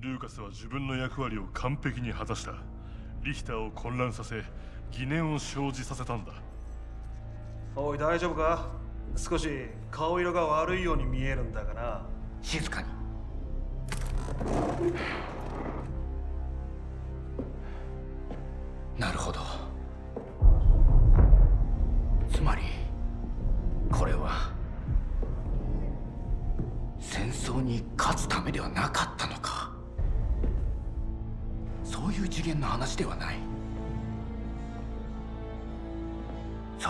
ルーカスは自分の役割を完璧に果たした。リヒターを混乱させ、疑念を生じさせたんだ。 おい、大丈夫か？少し顔色が悪いように見えるんだがな。 静かに。なるほど。つまりこれは戦争に勝つためではなかったのか。そういう次元の話ではない。そう、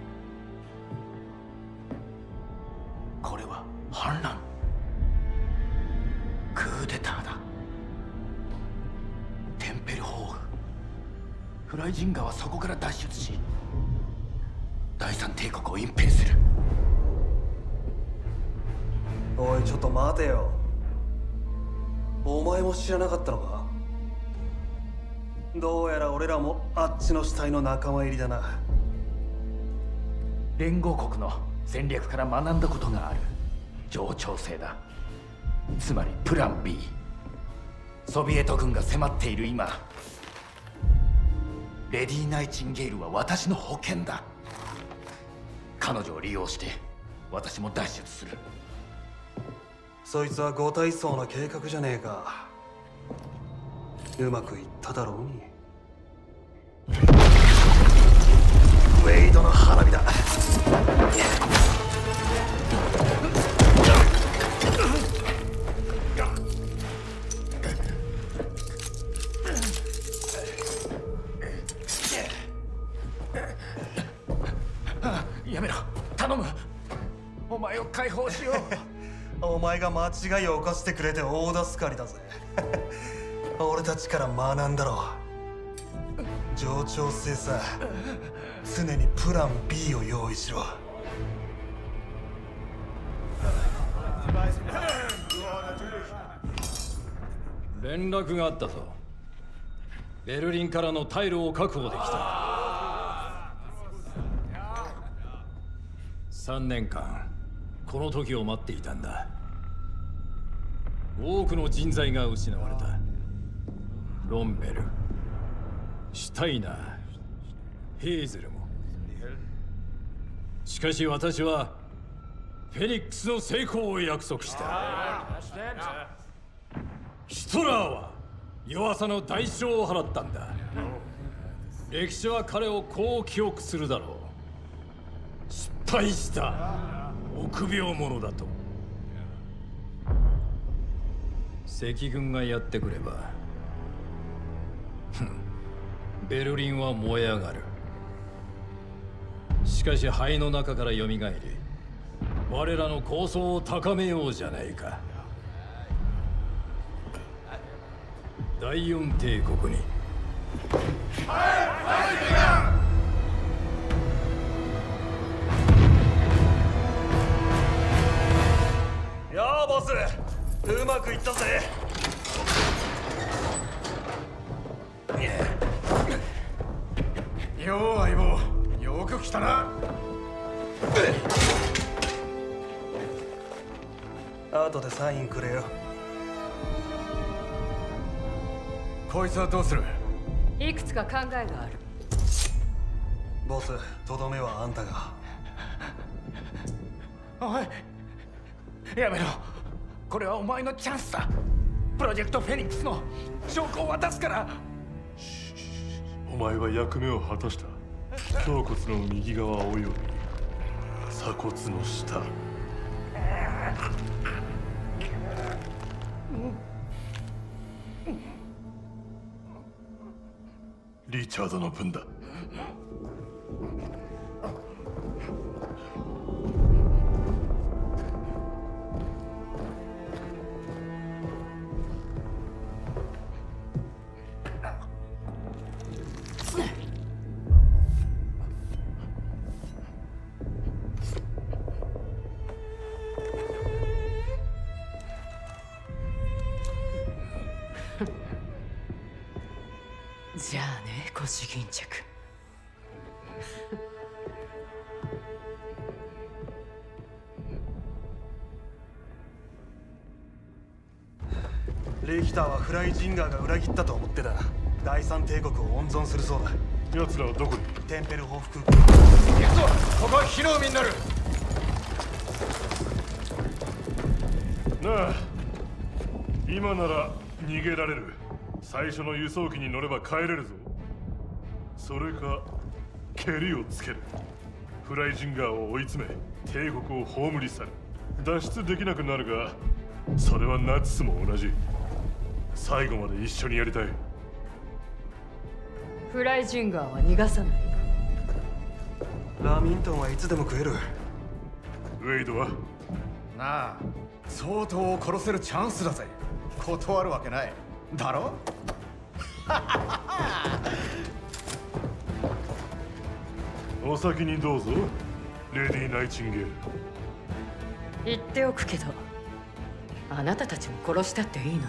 これは反乱、クーデターだ。テンペルホーグ、フライジンガーはそこから脱出し第三帝国を隠蔽する。 おい、ちょっと待てよ。お前も知らなかったのか？どうやら俺らもあっちの死体の仲間入りだな。 連合国の戦略から学んだことがある。冗長性だ。つまりプラン B。 ソビエト軍が迫っている今、レディ・ナイチンゲールは私の保険だ。彼女を利用して私も脱出する。 そいつは五体操の計画じゃねえか。うまくいっただろうに。ウェイドの花火だ。 やめろ、頼む。お前を解放しよう。お前が間違いを犯してくれて大助かりだぜ。俺たちから学んだろ。冗長性さ。常にプラン B を用意しろ。 連絡があったぞ。ベルリンからの退路を確保できた。3年間この時を待っていたんだ。多くの人材が失われた。ロンベル、シュタイナー、ヘーゼルも。しかし私はフェニックスの成功を約束した。ヒトラーは弱さの代償を払ったんだ。歴史は彼をこう記憶するだろう。失敗した臆病者だと。赤軍がやってくればベルリンは燃え上がる。しかし灰の中からよみがえり、我らの構想を高めようじゃないか。第四帝国に。 やあボス、うまくいったぜ。 よう相棒、よく来たな。 後でサインくれよ。 こいつはどうする？ いくつか考えがある。 ボス、とどめはあんたが。 おい、やめろ。これはお前のチャンスだ。プロジェクトフェニックスの証拠を渡すから。 お前は役目を果たした。胸骨の右側および鎖骨の下。リチャードの分だ。 じゃあね、腰巾着。 レキターはフライジンガーが裏切ったと思ってた。第三帝国を温存するそうだ。 奴らはどこに？ テンペルホフ空港。 行くぞ。ここは火の海になる。 なあ、今なら逃げられる。最初の輸送機に乗れば帰れるぞ。それか蹴りをつける。フライジンガーを追い詰め帝国を葬り去る。脱出できなくなるが、それはナチスも同じ。最後まで一緒にやりたい。 フライジンガーは逃がさない。 ラミントンはいつでも食える。 ウェイドは？ なあ、相当を殺せるチャンスだぜ。断るわけないだろ。 お先にどうぞ、レディ・ナイチンゲール。 言っておくけど、あなたたちも殺したっていいのよ。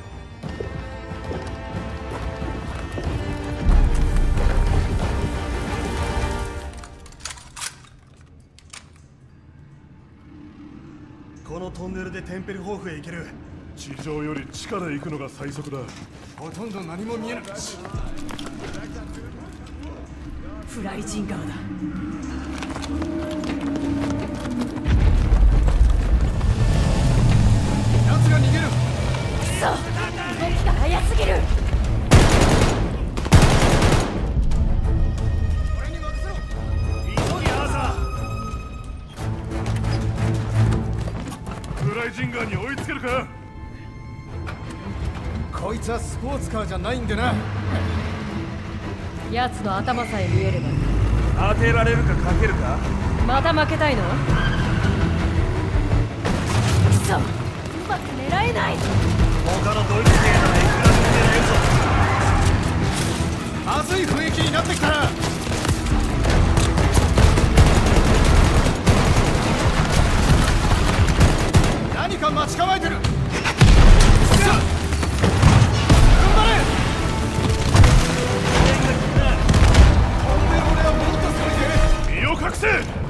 このトンネルでテンペルホーフへ行ける。 地上より地下で行くのが最速だ。 ほとんど何も見えない。 フライジンガーだ。 奴が逃げる。 くそ、動きが早すぎる。 俺に任せろ。 急ぎアーサー。フライジンガーに追いつけるか？ こいつはスポーツカーじゃないんでな。 奴の頭さえ見えればいい。 当てられるかかけるか。 また負けたいの？くそ、うまく狙えない。 他のドイツ兵ならいくらでも狙えるぞ。 まずい雰囲気になってきたな。何か待ち構えてる。 身を隠せ！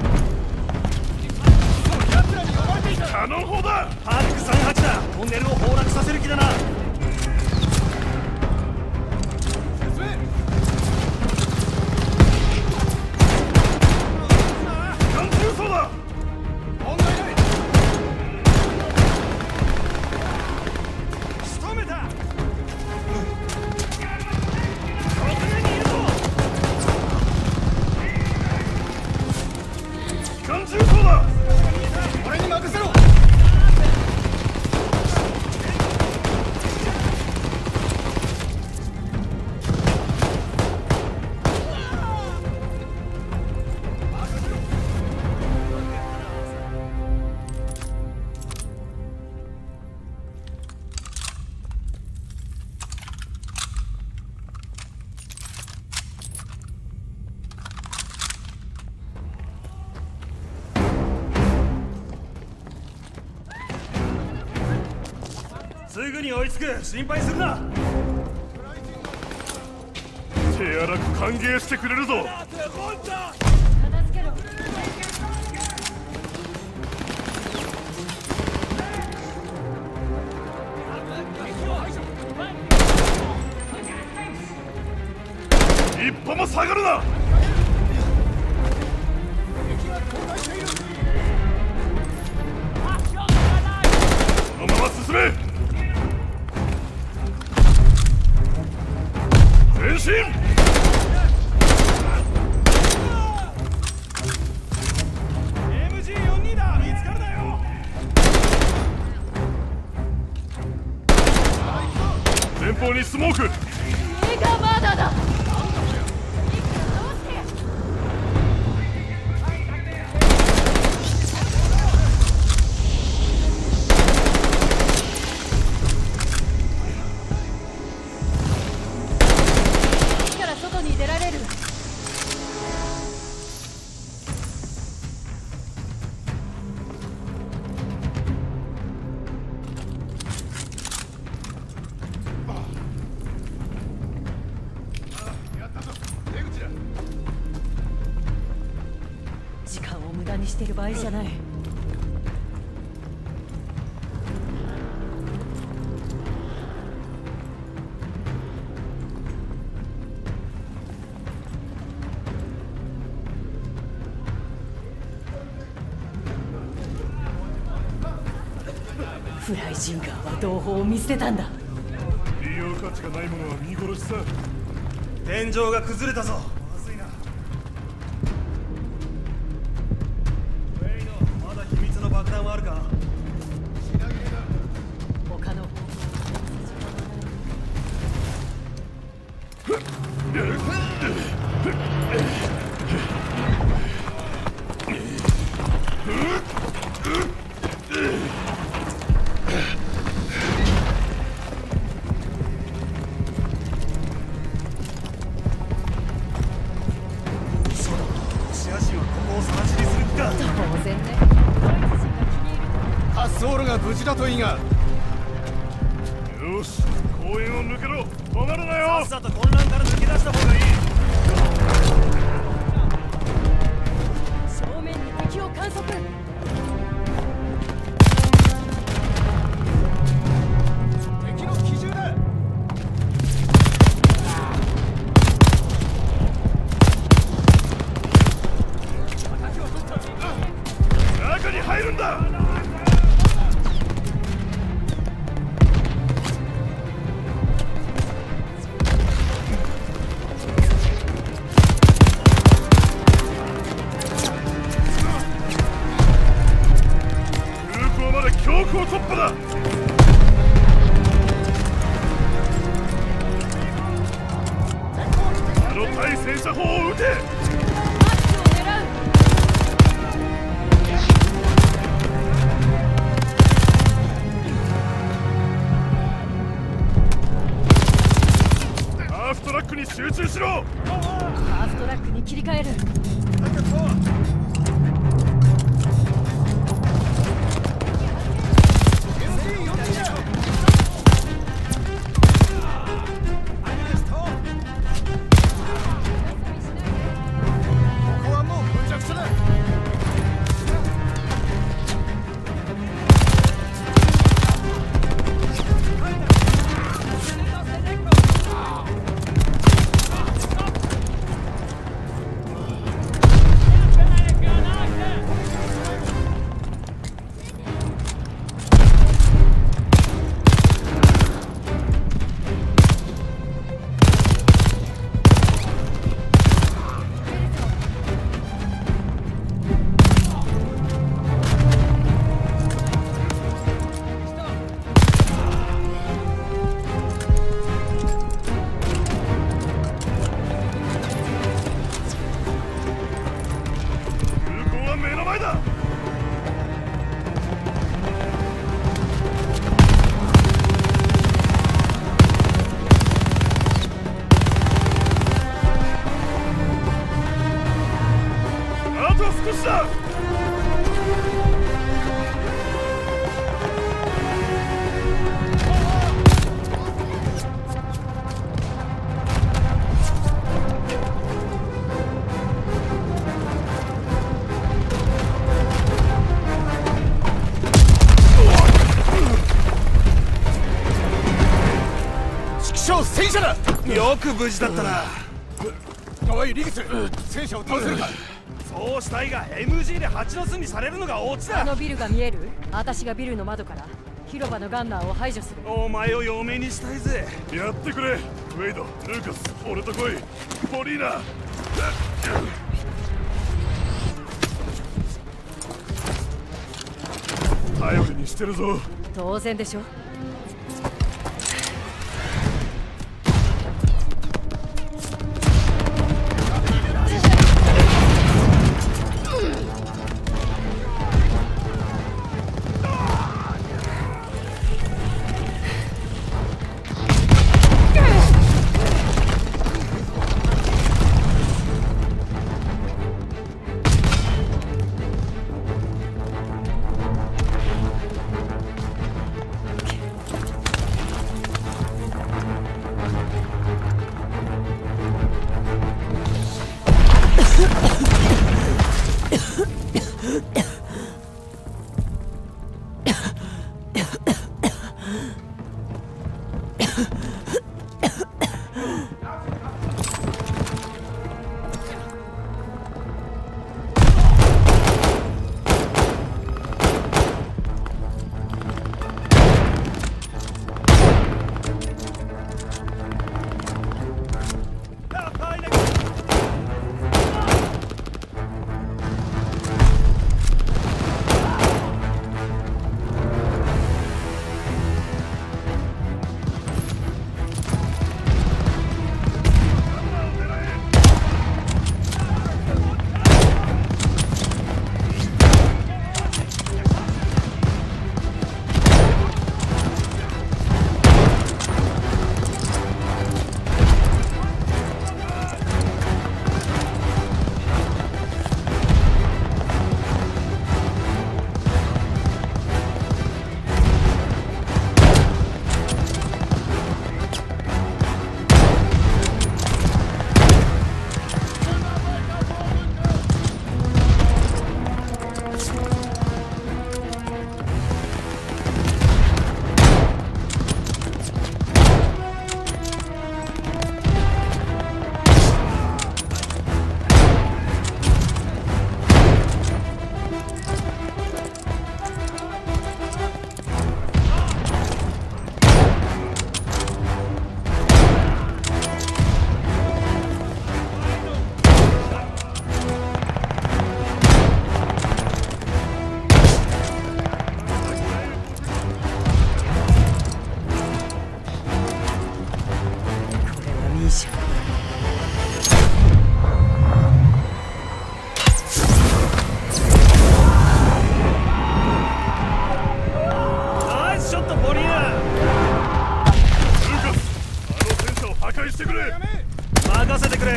カノン砲だ！ パーク38だ。トンネルを崩落させる気だな。 貫通装だ！ 問題ない。 仕留めた。 貫通装だ！ 俺に任せろ。 すぐに追いつく。心配するな。 手荒く歓迎してくれるぞ。 片付けろ。 一歩も下がるな。このまま進め。前進。 MG42 だ。見つかるなよ。 前方にスモーク。 映画まだだ。から外に出られる。時間を無駄にしてる場合じゃない。 フライジンガーは同胞を見捨てたんだ。 利用価値がないものは見殺しさ。 天井が崩れたぞ。まずいな。ウェイノ、まだ秘密の爆弾はあるか？ 他の方嘘だ。ロシア人はここを更地にする気か。 当然ね。 滑走路が無事だといいが。 よし、公園を抜けろ。止まるなよ。 さっさと混乱から抜け出した方がいい。 正面に敵を観測。 敵の機銃だ。 中に入るんだ。空港まで強行突破だ。あの対戦車砲を撃て。 マッチを狙う。 ハーフトラックに集中しろ。 ハーフトラックに切り替える。 ここはもう無茶苦茶だ。 空港は目の前だ。あと少しだ。 指揮所戦車だ。 よく無事だったな。 おいリギス、戦車を倒せるか。 そうしたいが MG で蜂の巣にされるのがオチだ。 あのビルが見える？私がビルの窓から広場のガンナーを排除する。 お前を嫁にしたいぜ。 やってくれ。ウェイド、ルーカス、俺と来い。ポリーナ。頼りにしてるぞ。 当然でしょ。 者。 ナイスショットポリーナ。 ルーカス、あの戦車を破壊してくれ。 任せてくれ。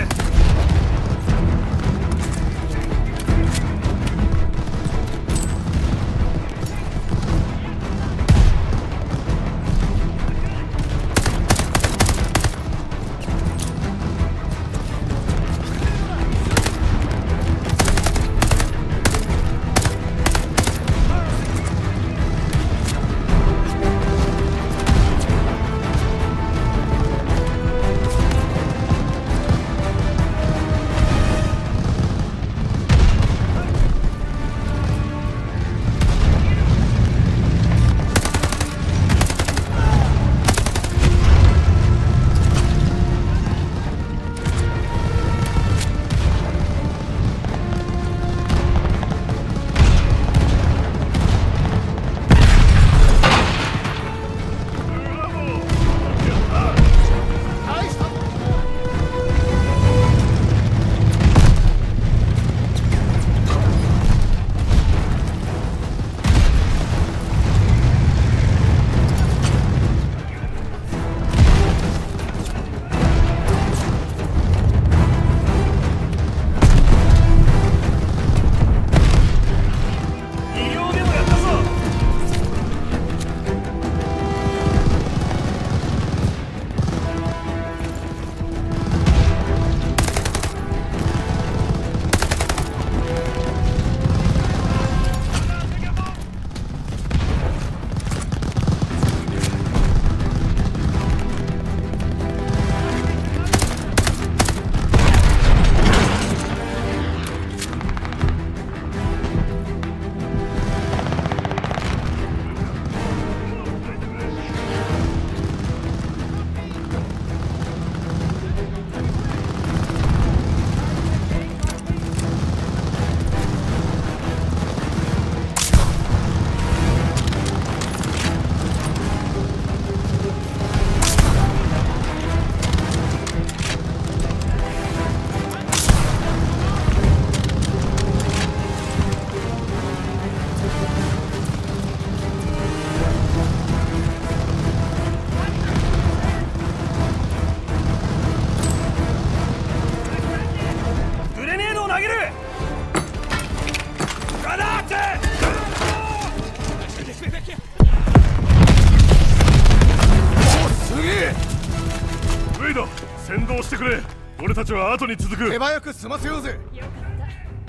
先導してくれ。俺たちは後に続く。 手早く済ませようぜ。 よかった。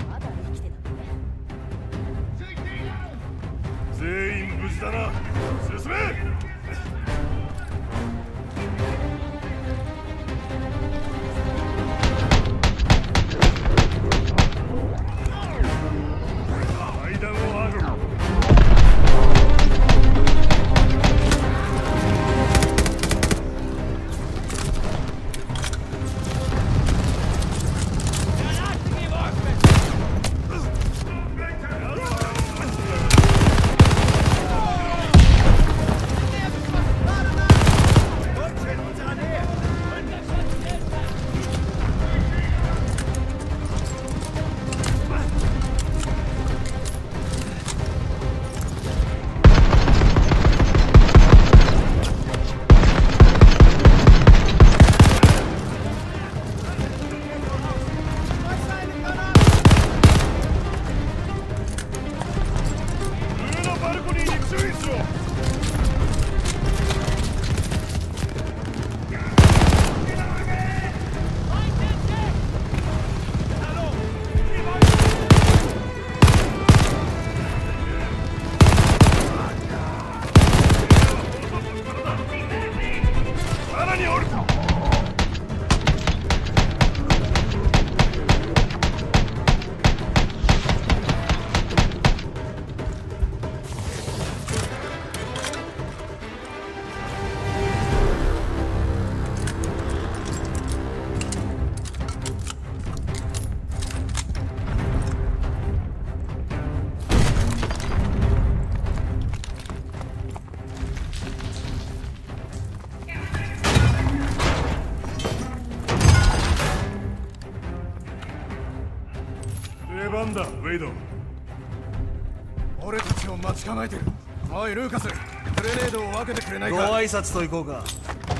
まだ生きてたのね。 全員無事だな。進め。階段を上がる。 番だウェイド。 俺たちを待ち構えてる。おいルーカス、グレネードを分けてくれないごか。 挨拶と行こうか。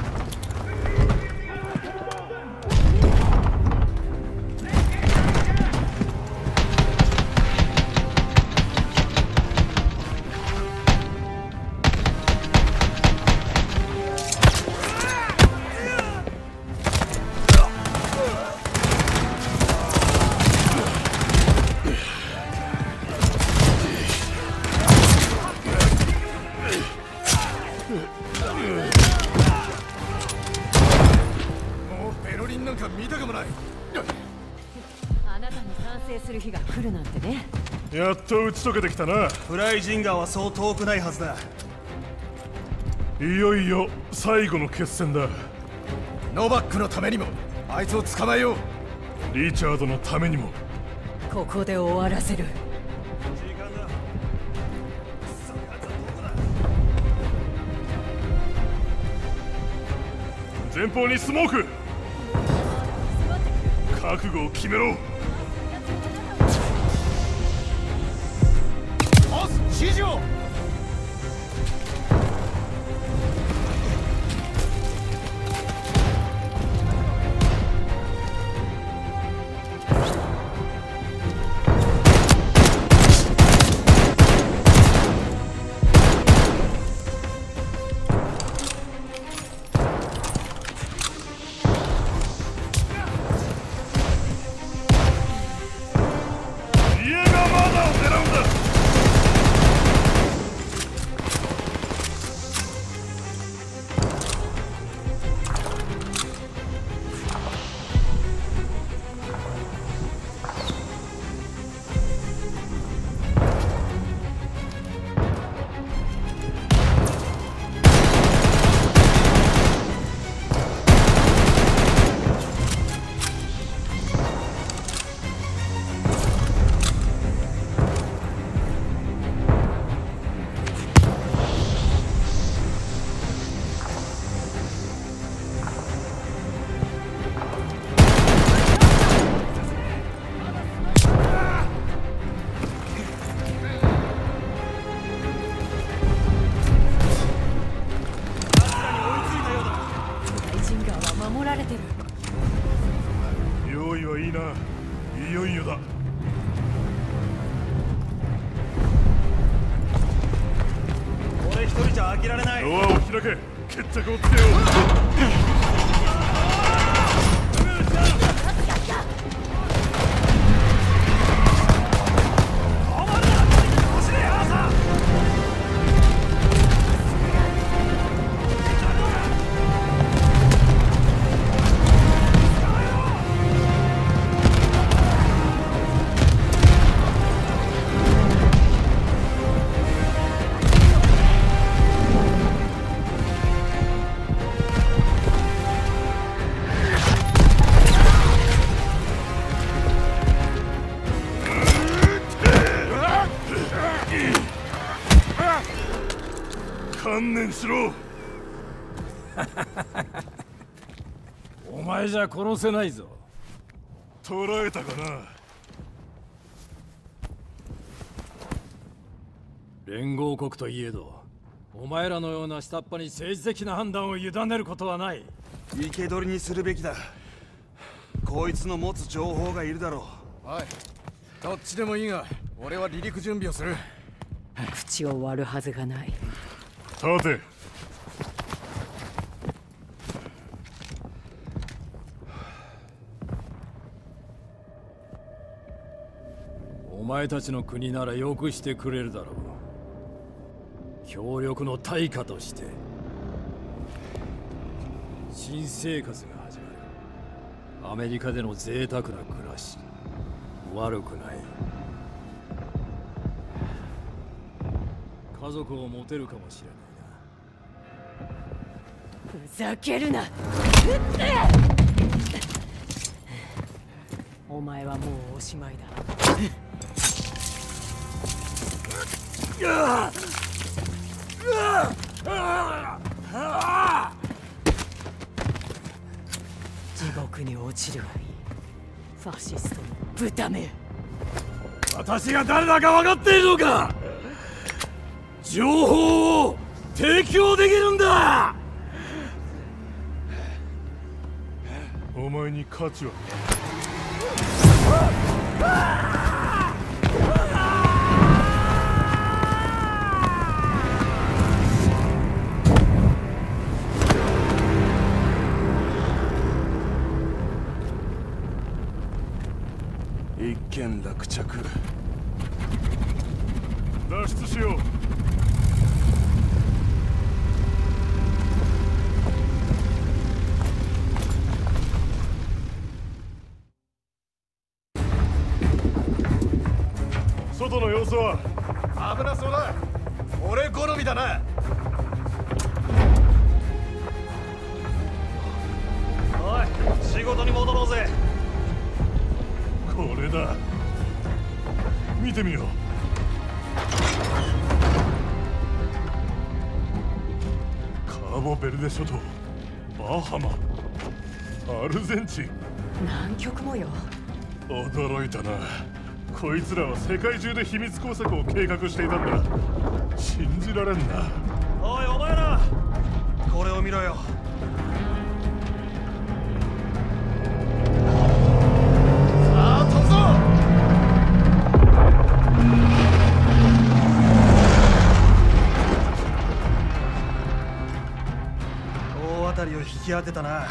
もうベロリンなんか見たかもない。 あなたに賛成する日が来るなんてね。 やっと打ち解けてきたな。 フライジンガーはそう遠くないはずだ。 いよいよ最後の決戦だ。 ノバックのためにもあいつを捕まえよう。 リチャードのためにも。 ここで終わらせる。 時間だ。そのやつはどこだ。 前方にスモーク。覚悟を決めろ。 ボス指示を。 家がまだを狙うんだ。 ジンガーは守られてる。 用意はいいな。いよいよだ。 俺一人じゃ開けられない。 ドアを開け。決着をつけよう。観念しろ。 お前じゃ殺せないぞ。 捕らえたかな。 連合国といえど、お前らのような下っ端に政治的な判断を委ねることはない。 生け捕りにするべきだ。こいつの持つ情報がいるだろおい、どっちでもいいが俺は離陸準備をする。 口を割るはずがない。 立て。 お前たちの国ならよくしてくれるだろう。協力の対価として新生活が始まる。アメリカでの贅沢な暮らし、悪くない。家族を持てるかもしれないな。 ふざけるな。お前はもうおしまいだ。地獄に落ちるがいい。ファシストの豚め。 私が誰だか分かっているのか。情報を提供できるんだ。 お前に価値は一件落着。 脱出しよう。外の様子は？ 危なそうだ。俺好みだな。 おい、仕事に戻ろうぜ。 これだ。見てみよう。カーボベルデ諸島、バハマ、アルゼンチン。 南極もよ。 驚いたな。こいつらは世界中で秘密工作を計画していたんだ。信じられんな。 おい、お前ら、 これを見ろよ。 さあ飛ぶぞ。 大当たりを引き当てたな。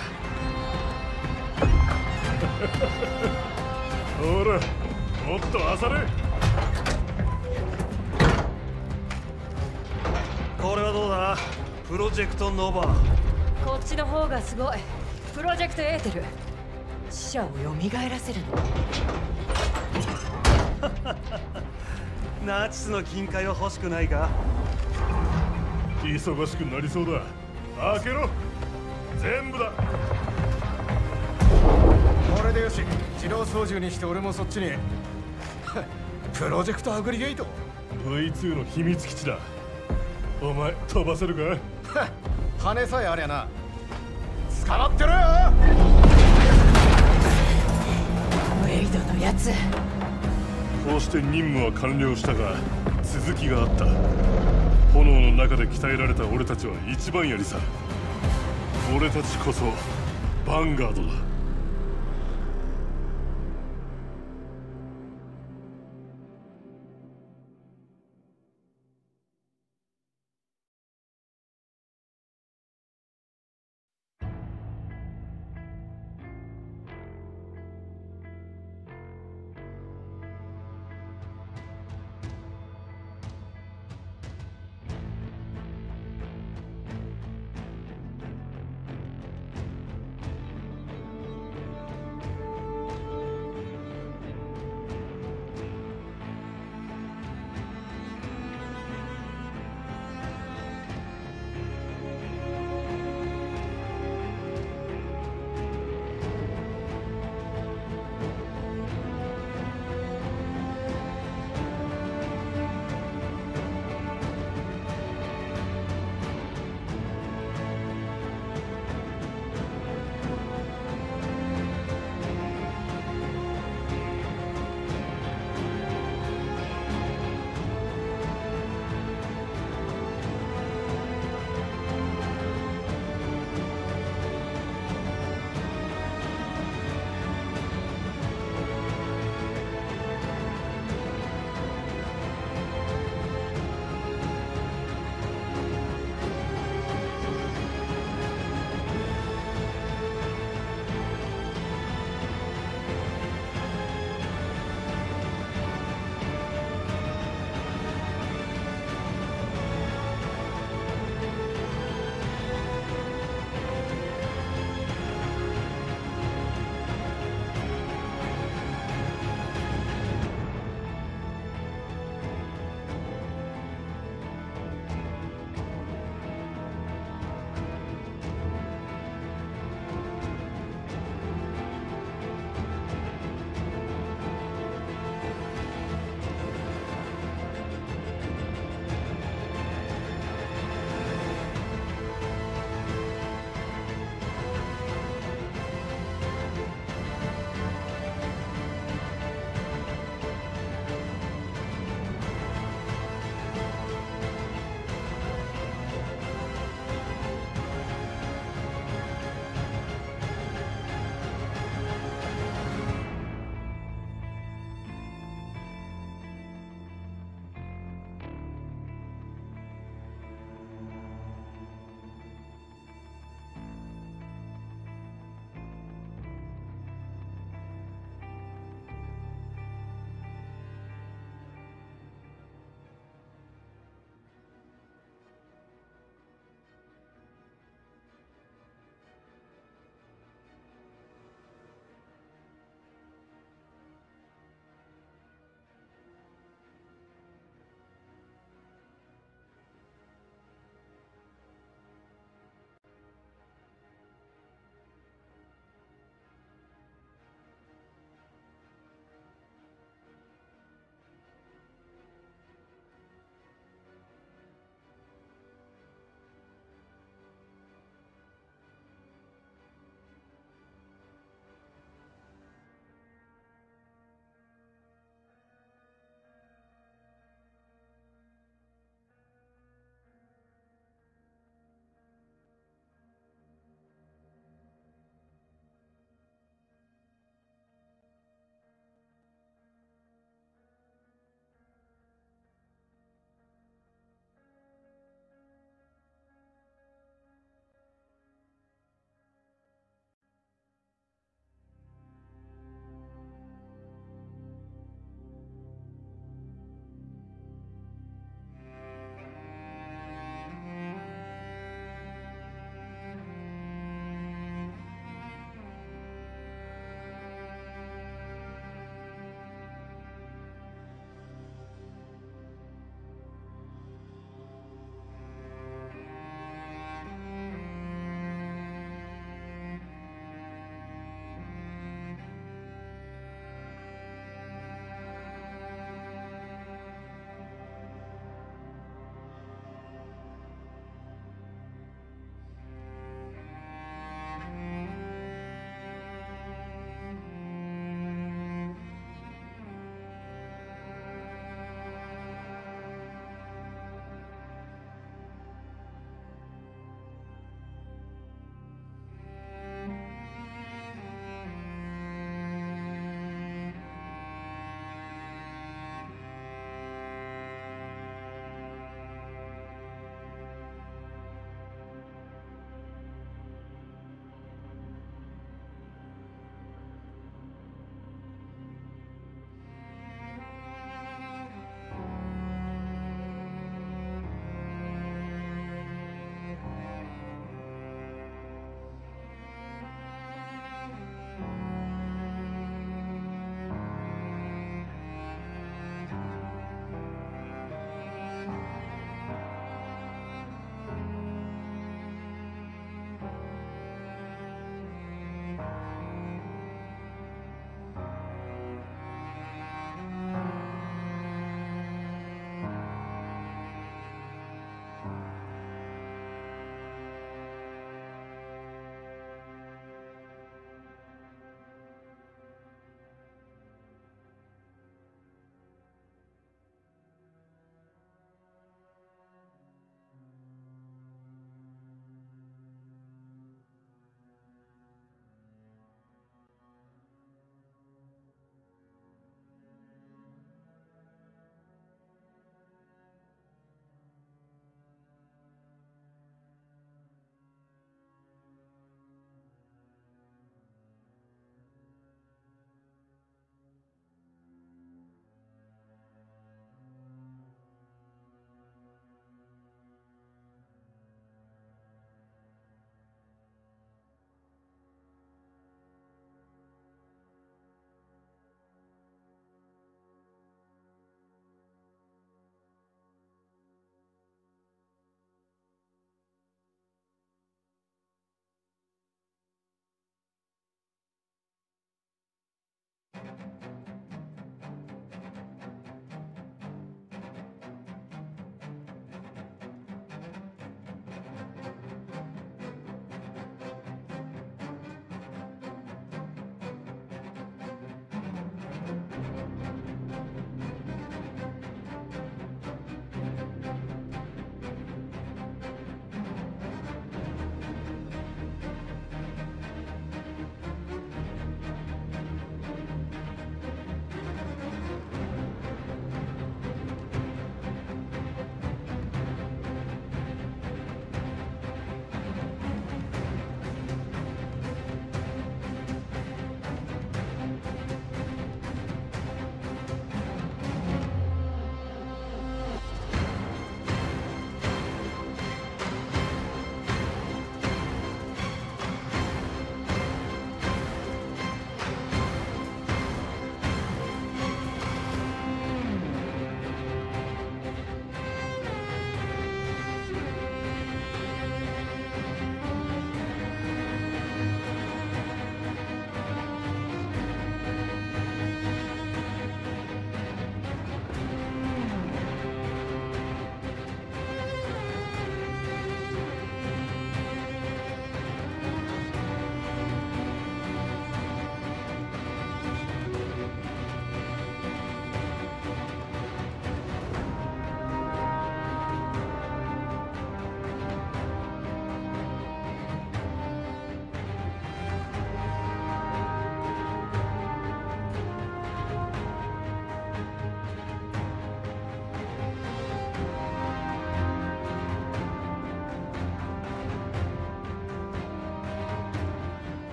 ほら、もっと漁れ。 これはどうだ？プロジェクトノバ。 こっちの方がすごい。プロジェクトエーテル。死者を蘇らせるの。 ナチスの金塊は欲しくないか？ 忙しくなりそうだ。開けろ。全部だ。 これでよし。自動操縦にして俺もそっちに。プロジェクトアグリゲート V2 の秘密基地だ。お前飛ばせるか？ 羽さえありゃな。捕まってろよ。 ウェイドのやつ。 こうして任務は完了したが、続きがあった。炎の中で鍛えられた俺たちは一番やりさ。俺たちこそヴァンガードだ。